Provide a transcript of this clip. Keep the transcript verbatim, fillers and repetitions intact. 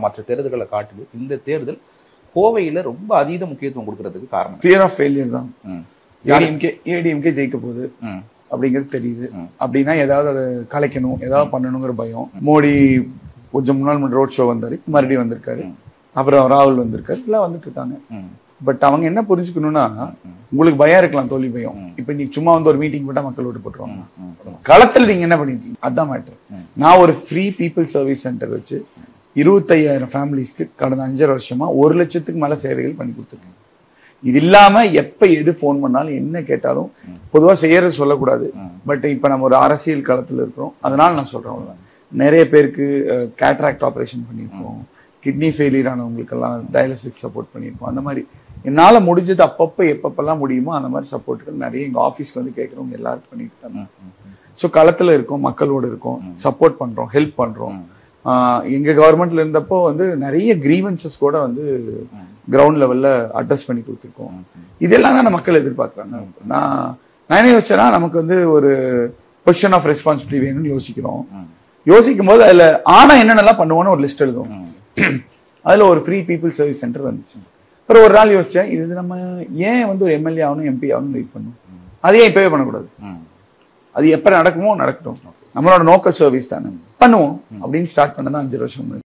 மற்ற தேர்தல்களை காட்டிலும் இந்த தேர்தல் கோவையில ரொம்ப அதீத முக்கியத்துவம் கொடுக்கறதுக்கு காரணம் கிளியர் ஆஃப் ஃபெயிலியர் தான். ஏடிஎம்கே ஏடிஎம்கே ஜெயிக்க போகுது அப்படிங்கிறது தெரியுது. அப்படின்னா ஏதாவது அதை கலைக்கணும், ஏதாவது பண்ணணுங்கிற பயம். மோடி கொஞ்சம் முன்னாள் ரோட் ஷோ வந்தாரு, மறுபடியும் வந்திருக்காரு, அப்புறம் ராகுல் வந்திருக்காரு, எல்லாம் வந்துட்டு இருக்காங்க. பட் அவங்க என்ன புரிஞ்சுக்கணும்னா, உங்களுக்கு பயம் இருக்கலாம், தோல்வி பயம். இப்ப நீங்க சும்மா வந்து ஒரு மீட்டிங் போட்டா மக்கள் ஓட்டு போட்டுருவாங்க. களத்தில் நீங்க என்ன பண்ணிருக்கீங்க, அதான் மேட்டர். நான் ஒரு ஃப்ரீ பீப்புள் சர்வீஸ் சென்டர் வச்சு இருபத்தையாயிரம் ஃபேமிலிஸ்க்கு கடந்த அஞ்சரை வருஷமா ஒரு லட்சத்துக்கு மேல சேவைகள் பண்ணி கொடுத்துருக்கேன். இது இல்லாம எப்ப எது போன் பண்ணாலும் என்ன கேட்டாலும் பொதுவா செய்யறது சொல்லக்கூடாது. பட் இப்ப நம்ம ஒரு அரசியல் களத்துல இருக்கிறோம், அதனால நான் சொல்றேன். நிறைய பேருக்கு கேட்ராக்ட் ஆபரேஷன் பண்ணியிருக்கோம், கிட்னி ஃபெயிலியர் ஆனவங்களுக்கு எல்லாம் டயாலிசிஸ் சப்போர்ட் பண்ணியிருக்கோம். அந்த மாதிரி என்னால முடிஞ்சது அப்பப்ப எப்பப்பெல்லாம் முடியுமோ அந்த மாதிரி சப்போர்ட்டுகள் நிறைய எங்க ஆஃபீஸ்க்கு வந்து கேட்கறவங்க எல்லாரும் பண்ணிட்டு இருக்காங்க. ஸோ களத்துல இருக்கோம், மக்களோடு இருக்கோம், சப்போர்ட் பண்றோம், ஹெல்ப் பண்றோம். எங்க கவர்மெண்ட்ல இருந்தப்போ வந்து நிறைய கிரீவன்சஸ் கூட வந்து கிரவுண்ட் லெவல்ல அட்ரஸ் பண்ணி கொடுத்துருக்கோம். இதெல்லாம் தான் மக்கள் எதிர்பார்க்கறாங்க. நான் நான் என்ன யோசிச்சேன்னா, நமக்கு வந்து ஒரு பொசிஷன் ஆஃப் ரெஸ்பான்சிபிலிட்டி வேணும்னு யோசிக்கிறோம். யோசிக்கும் போது அதுல ஆனா என்னென்னலாம் பண்ணுவோன்னு ஒரு லிஸ்ட் எழுதுவோம். அதுல ஒரு ஃப்ரீ பீப்புள் சர்வீஸ் சென்டர் வந்துச்சு. அப்புறம் ஒரு நாள் யோசிச்சேன், இது நம்ம ஏன் வந்து ஒரு எம்எல்ஏ ஆகணும், எம்பி ஆகணும் வெயிட் பண்ணும், அதையே இப்பவே பண்ணக்கூடாது. அது எப்ப நடக்குமோ நடக்கட்டும், நம்மளோட நோக்க சர்வீஸ் தானே பண்ணுவோம் அப்படின்னு ஸ்டார்ட் பண்ணதான் அஞ்சு வருஷம்.